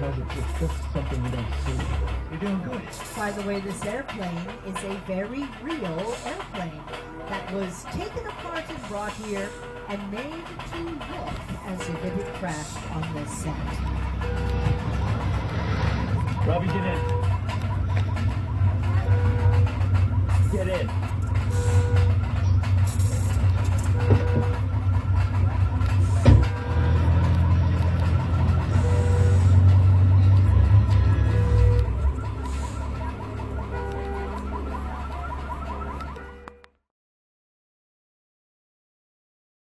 guys. It's just something we don't see. You're doing good. By the way, this airplane is a very real airplane that was taken apart and brought here and made to look as if it had crashed on this set. Robbie, get in. Get in.